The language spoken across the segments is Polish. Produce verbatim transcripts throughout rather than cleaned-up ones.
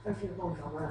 Tak się włączam,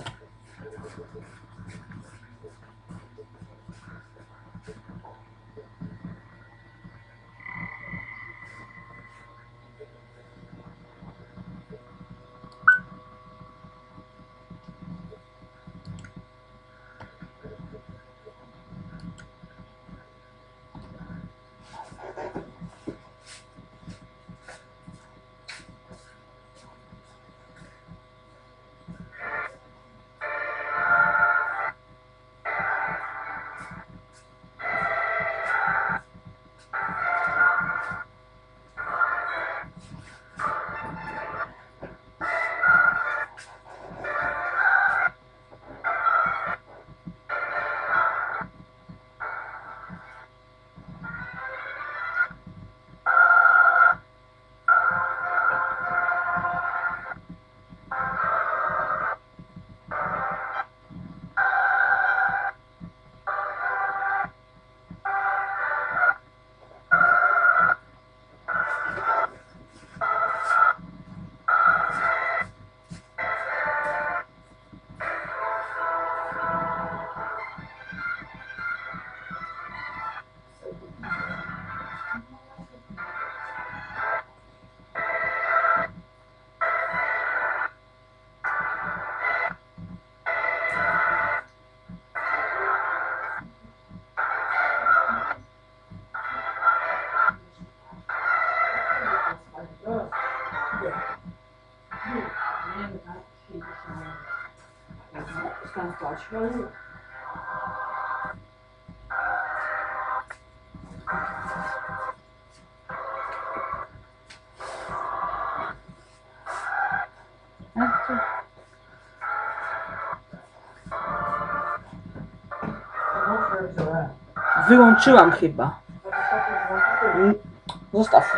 Tam spać, ale wyłączyłam chyba. Zostaw.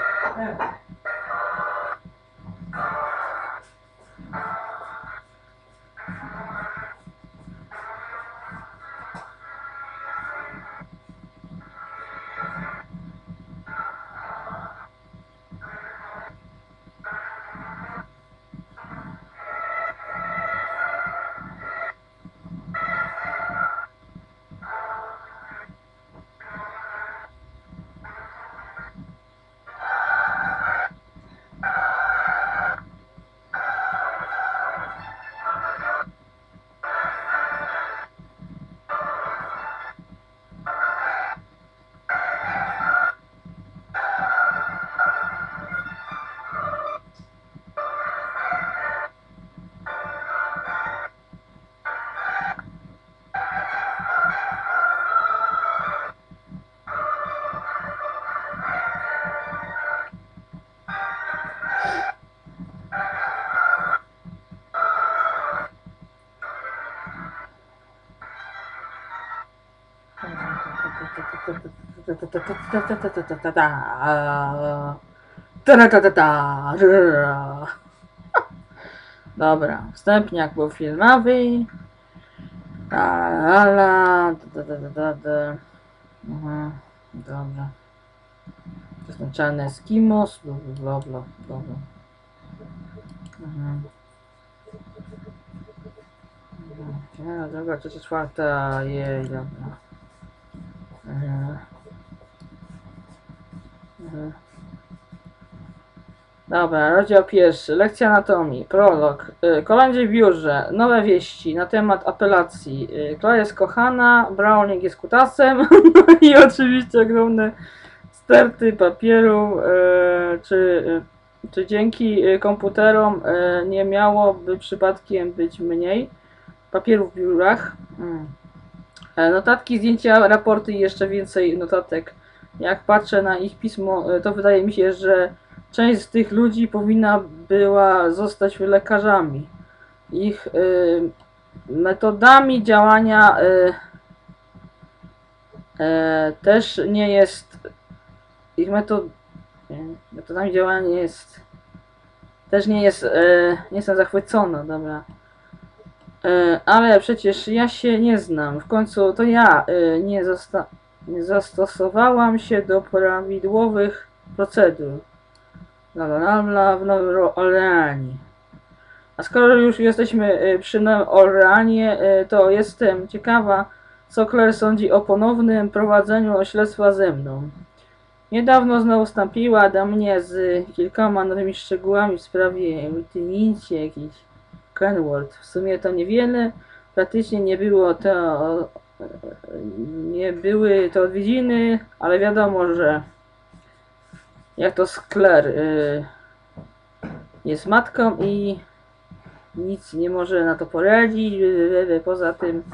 Dobra, wstępniak był filmowy. Ala, mhm, dobra. To jest ten czarny Eskimos, bla bla bla bla. Mhm. Ja, dobra, trzecia, czwarta, jej, dobra. Mhm. Mhm. Dobra, rozdział pierwszy. Lekcja anatomii. Prolog. Kolędzie w biurze. Nowe wieści na temat apelacji. Klara jest kochana, Browning jest kutasem i oczywiście ogromne sterty papieru. Czy, czy dzięki komputerom nie miałoby przypadkiem być mniej papieru w biurach? Hmm. Notatki, zdjęcia, raporty i jeszcze więcej notatek. Jak patrzę na ich pismo, to wydaje mi się, że część z tych ludzi powinna była zostać lekarzami. Ich y, metodami działania y, y, też nie jest. Ich metod, metodami działania nie jest. Też nie jest. Y, nie jestem zachwycona, dobra. Y, ale przecież ja się nie znam. W końcu to ja y, nie, zosta nie zastosowałam się do prawidłowych procedur. Bla bla bla w Nowej Orleanii. A skoro już jesteśmy y, przy Orleanie, y, to jestem ciekawa, co Claire sądzi o ponownym prowadzeniu śledztwa ze mną. Niedawno znowu wstąpiła do mnie z kilkoma nowymi szczegółami w sprawie wytnięcia jakiś Kenworth. W sumie to niewiele, praktycznie nie było to, nie były to odwiedziny, ale wiadomo, że jak to z Claire y, jest matką i nic nie może na to poradzić. Poza tym,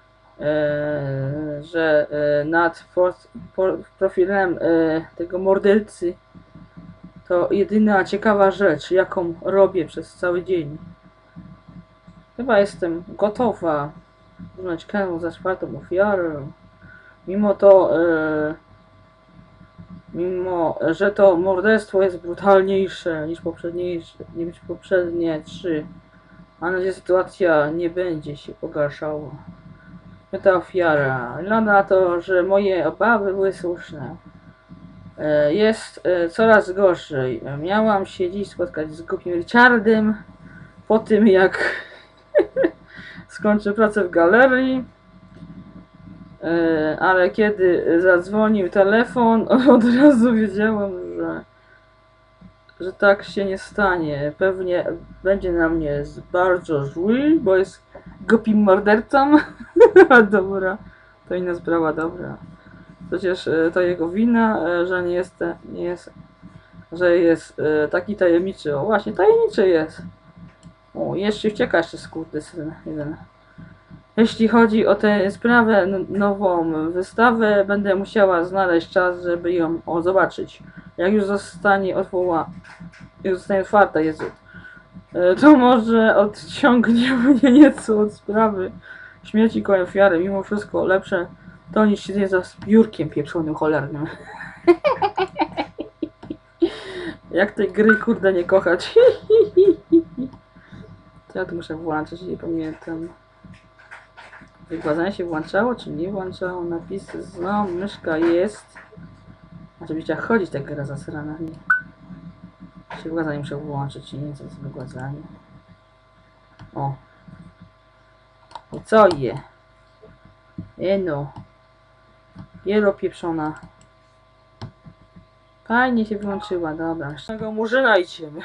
e, że e, nad for, for, profilem e, tego mordercy to jedyna ciekawa rzecz, jaką robię przez cały dzień. Chyba jestem gotowa uznać Kenworth za czwartą ofiarę. Mimo to, e, mimo że to morderstwo jest brutalniejsze niż poprzedniejsze, niż poprzednie trzy. Mam nadzieję, że sytuacja nie będzie się pogarszała. Ta ofiara. Wygląda na to, że moje obawy były słuszne. E, Jest e, coraz gorzej. Miałam się dziś spotkać z głupim Richardem po tym, jak skończę pracę w galerii. E, Ale kiedy zadzwonił telefon, od razu wiedziałam, że że tak się nie stanie. Pewnie będzie na mnie bardzo zły, bo jest głupim mordercą. Dobra, to inna sprawa, dobra. Przecież to jego wina, że nie jest, nie jest, że jest taki tajemniczy. O właśnie, tajemniczy jest. O, jeszcze wcieka jeszcze skurwysyn jeden. Jeśli chodzi o tę sprawę, nową wystawę, będę musiała znaleźć czas, żeby ją o, zobaczyć. Jak już zostanie odwołana, już zostanie otwarta, Jezu, to może odciągnie mnie nieco od sprawy śmierci koło ofiary. Mimo wszystko lepsze to niż siedzenie za biurkiem pieprzonym cholernym. Jak tej gry, kurde, nie kochać. To ja tu muszę włączyć, nie pamiętam. Wygładzanie się włączało, czy nie włączało? Napisy, no, myszka jest. Oczywiście jak chodzić ta gra zasrana. Nie. Się wygładzanie muszę włączyć, nie wiem co jest wygładzanie. O. I co je? E no. Jelo pieprzona. Fajnie się wyłączyła, dobra. Tego murzyna idziemy.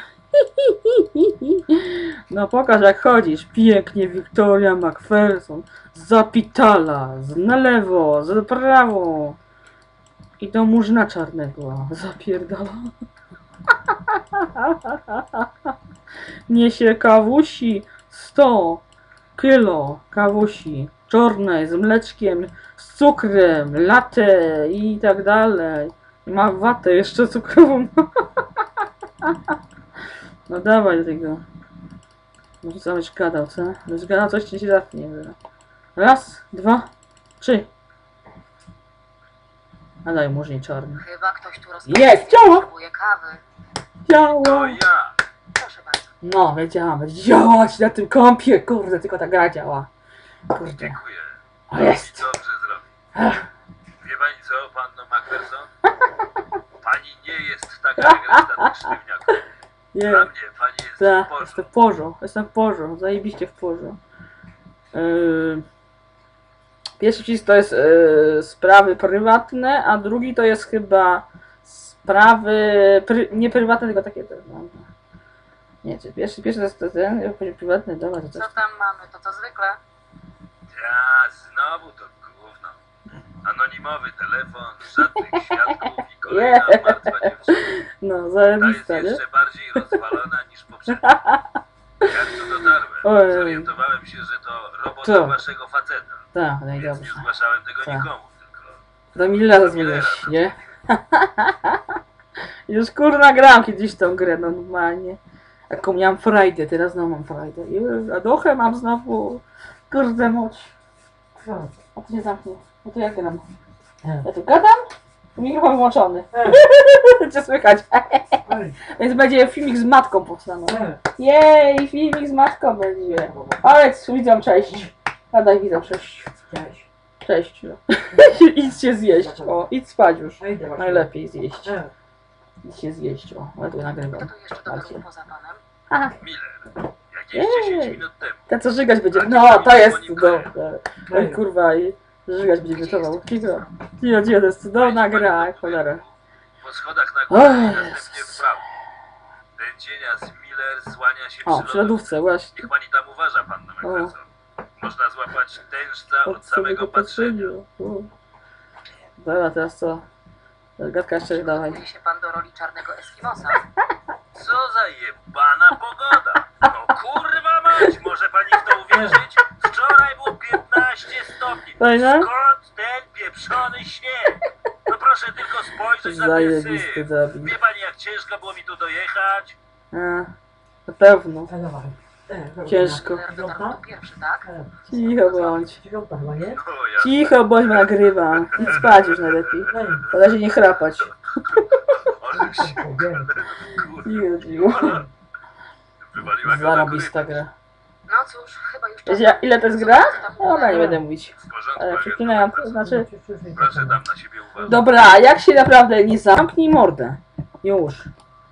No pokaż jak chodzisz. Pięknie Victoria McPherson. Zapitala. Z na lewo, z prawo. I do murzyna czarnego. Zapierdala. Niesie kawusi sto kilo kawusi czarnej z mleczkiem, z cukrem, latte i tak dalej. I ma watę jeszcze cukrową. No dawaj do tego. Może sam już gadał, co? Już gadał coś, czy się zatnie. Raz, dwa, trzy. A daj murzyn czarny. Chyba ktoś tu rozmawiał. Jest! Działa! Potrzebuje kawy. Działa! To ja! Proszę bardzo. No, wiedziałam, będzie działać na tym kompie, kurde, tylko ta gra działa. Kurde. Dziękuję. O, jest! Dobrze zrobi. Ach. Wie pani co, panno Macpherson? Pani nie jest taka jak reszta tych sztywniaków. Nie, Dla mnie pani jest w tak, porządku. jestem w porządku, jestem w porządku, zajebiście w porządku. Yy, pierwszy przycisk to jest yy, sprawy prywatne, a drugi to jest chyba sprawy, pry, nie prywatne, tylko takie też, no. Nie, czy pierwszy, pierwszy to jest to ten, ja powiem prywatny, dobra, to Co coś. tam mamy? To to zwykle. Ja, znowu to gówno. Anonimowy telefon, żadnych świadków i kolejna Yeah. martwa dziewczyna. No, Ta jest zajebista, nie? jeszcze bardziej rozwalona niż poprzednia. Jak tu dotarłem, Oj. zorientowałem się, że to robota Co? waszego faceta. Tak, no i Więc dobrze. nie zgłaszałem tego Tak. nikomu, tylko... To mi lat zmieniłeś, nie? Już kurna gram kiedyś tą grę normalnie. Jaką miałam frajdę, teraz znowu mam frajdę. I radochę mam znowu. Kurde moc. A to nie zamknie. No to jak gram? Ja tu gadam? Mikrofon włączony. Cię słychać. Więc będzie filmik z matką powstaną. Jej, filmik z matką będzie. Aleks, widzom, cześć. Gadaj, widzom, cześć. Cześć. Cześć. No. Idź się zjeść. O, idź spać już. Ejdę właśnie. Najlepiej zjeść. E, Idź się zjeść. O, ja tu nagrywam. Kto tu jeszcze do Macie. domu poza panem? Aha. Miller, Jakieś dziesięć Ej. minut temu. Ta co żygać będzie. No, to jest cudowne. Oj kurwa, i żygać będzie gotował. Cicho, cicho, cicho, to jest cudowna gra, jak cholera. Po schodach na górę Oj, i następnie w Jezus. prawo. Ten cienias Miller słania się O, przy przy lodówce. lodówce, właśnie. Niech pani tam uważa, panno McPherson. Można złapać tężca od, Od samego samego patrzenia. patrzenia. U. Dobra, teraz co? Gadka jeszcze dawaj. Przygotowuje się pan do roli czarnego Eskimosa. Co za jebana pogoda! No kurwa mać, może pani w to uwierzyć? Wczoraj było piętnaście stopni. Fajne? Skąd ten pieprzony śnieg? No proszę tylko spojrzeć na ten Zajebisty syf. zabił. Wie pani jak ciężko było mi tu dojechać? A, na pewno. A dawaj. E, Ciężko. Miller dotarł tu pierwszy, tak? E, Cicho bądź. Dziewiąta chyba, nie? O ja Cicho bądź, bo nagrywam. Spać już najlepiej. Daj. Na razie nie chrapać. ale się Wiem. Cicho, cicho. wywaliła go na Zarobista korytarz. gra. No cóż, chyba już Wiecie, ja- ile to jest gra? Dobra, nie będę mówić. W porządku, Ale agent przeklinając, to McPherson. znaczy... Proszę tam na siebie uważać. Dobra, jak się naprawdę nie zamknij mordę. Już.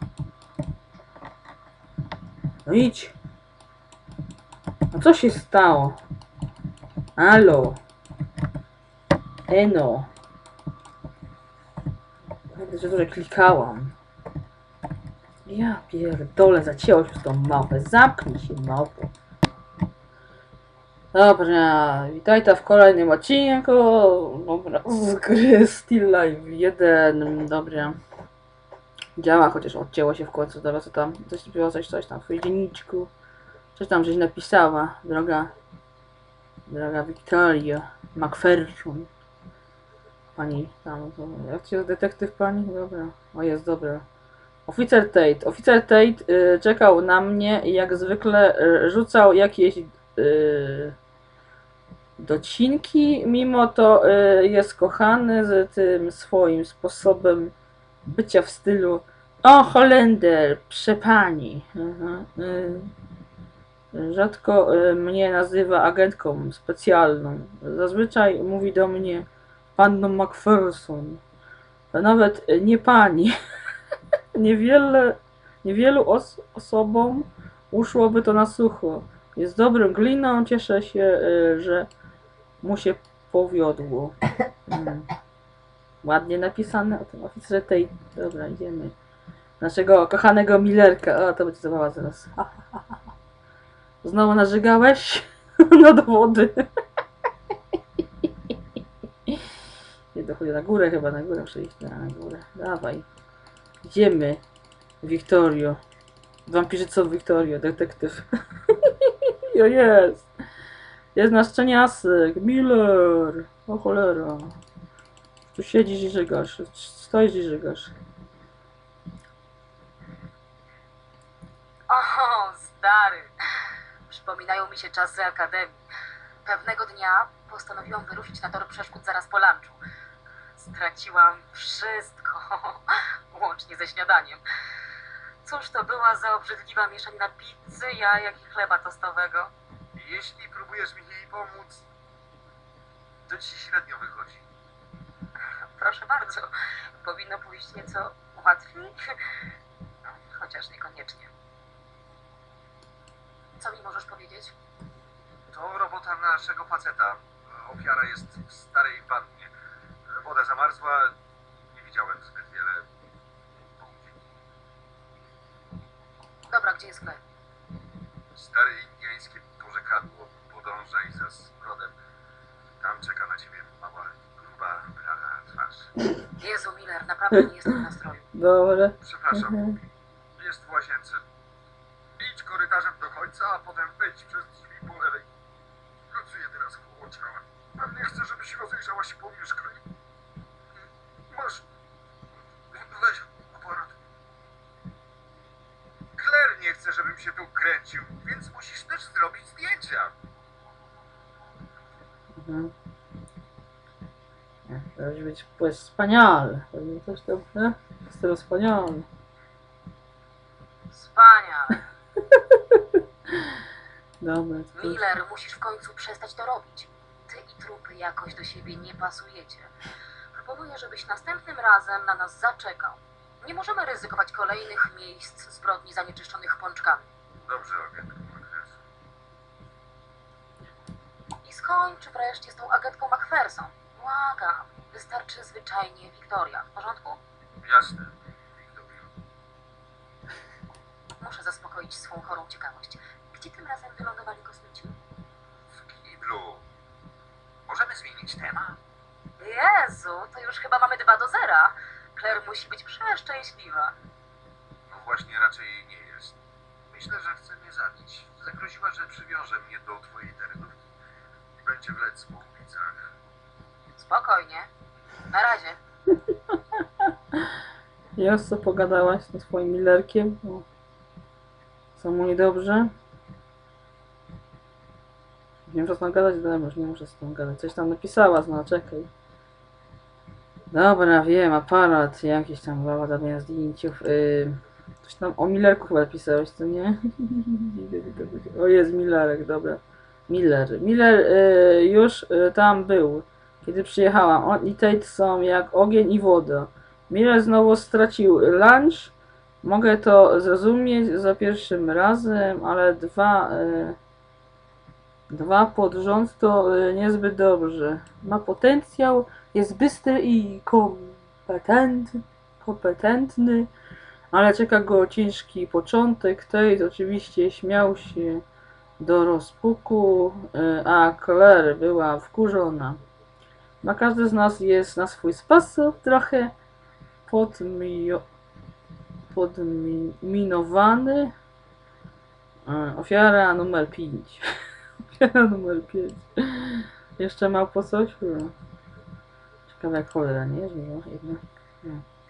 No idź. No co się stało? Halo. Eno. Będę że dużo klikałam. Ja pierdolę, zacięło się z tą mapę. Zamknij się, małpo. Dobra, witajcie w kolejnym odcinku. Dobra, z gry Still Life jeden. Dobra. Działa, chociaż odcięło się w końcu. Dobra, co tam? Coś było, coś, coś tam w twojej dzienniczku. Coś tam żeś napisała, droga. Droga Wiktoria McPherson. Pani tam, to, jak ci jest detektyw pani? Dobra, o jest, dobra. Oficer Tate. Oficer Tate y, czekał na mnie i jak zwykle y, rzucał jakieś y, docinki, mimo to y, jest kochany z tym swoim sposobem bycia w stylu o Holender, przepani. Mhm, y, rzadko y, mnie nazywa agentką specjalną. Zazwyczaj mówi do mnie panną McPherson. A nawet y, nie pani. Niewiele, niewielu os osobom uszłoby to na sucho. Jest dobrym gliną, cieszę się, y, że mu się powiodło. Mm. Ładnie napisane o tym oficerze tej. Dobra, idziemy. Naszego kochanego Millerka. O, to będzie zabawa zaraz. Ha, ha, ha. Znowu narzygałeś? No do wody. Nie dochodzi na górę chyba, na górę muszę iść. Na górę. Dawaj. Idziemy. Wiktorio. Wampirzyco Wiktorio, detektyw. Jo jest. Jest nasz szczeniasek. Miller. O cholera. Tu siedzisz i żygasz. Stoisz i żygasz. O, stary. Przypominają mi się czasy akademii. Pewnego dnia postanowiłam wyruszyć na tor przeszkód zaraz po lunchu. Straciłam wszystko, łącznie ze śniadaniem. Cóż to była za obrzydliwa mieszanina pizzy, jajek i chleba tostowego. Jeśli próbujesz mi jej pomóc, to ci średnio wychodzi. Proszę bardzo, powinno pójść nieco łatwiej, chociaż niekoniecznie. Co mi możesz powiedzieć? To robota naszego faceta. Ofiara jest w starej wannie. Woda zamarzła. Nie widziałem zbyt wiele połudzi. Dobra, gdzie jest chleb? Stare indyjskie porzekadło. Podążaj za zbrodem. Tam czeka na ciebie mała, gruba, blada twarz. Jezu, Miller, naprawdę nie jestem w nastroju. Dobra. Przepraszam. Mhm. Jest w łazience. Idź korytarzem do końca, a potem wejdź przez drzwi po lewej. Pracuję teraz w ciała. A nie chcę, żebyś rozejrzała się po mieszkaniu. Masz... Weź aparat. Claire nie chce, żebym się tu kręcił, więc musisz też zrobić zdjęcia. Mhm. To musi być pues wspaniale. Pewnie coś tam, nie? Jest to wspaniale. Wspaniale. Dobra. to- Miller, musisz w końcu przestać to robić. Ty i trupy jakoś do siebie nie pasujecie. Proponuję, żebyś następnym razem na nas zaczekał. Nie możemy ryzykować kolejnych miejsc zbrodni zanieczyszczonych pączkami. Dobrze, agent McPherson. skończ wreszcie z tą agentką Macpherson. Błagam, wystarczy zwyczajnie Wiktoria. W porządku? Jasne, Wiktorio. Muszę zaspokoić swą chorą ciekawość. Gdzie tym razem wylądowali kosmici? W kiblu. Możemy zmienić temat? Jezu, to już chyba mamy dwa do zera. Claire musi być przeszczęśliwa. No właśnie, raczej jej nie jest. Myślę, że chce mnie zabić. Zagroziła, że przywiąże mnie do twojej terenówki i będzie wlec po ulicach. Spokojnie. Na razie. Już co pogadałaś ze swoim Millerkiem? No. Co mu niedobrze? Nie muszę z tą gadać? Dobra, już nie muszę z tą gadać. Coś tam napisała, no czekaj. Dobra, wiem, aparat, jakieś tam ładowanie zdjęciów. Yy, coś tam o Millerku chyba pisałeś, co nie? O, jest Millerek, dobra. Miller. Miller yy, już yy, tam był, kiedy przyjechałam. On i Tate są jak ogień i woda. Miller znowu stracił lunch. Mogę to zrozumieć za pierwszym razem, ale dwa... Yy, Dwa pod rząd to y, niezbyt dobrze. Ma potencjał, jest bystry i kompetent, kompetentny, ale czeka go ciężki początek. Tate oczywiście śmiał się do rozpuku, y, a Claire była wkurzona. No, każdy z nas jest na swój sposób trochę podmio podminowany. Y, ofiara numer pięć. Numer pięć. Jeszcze ma po coś? Ciekawe jak cholera, nie? Że no, jednak. No.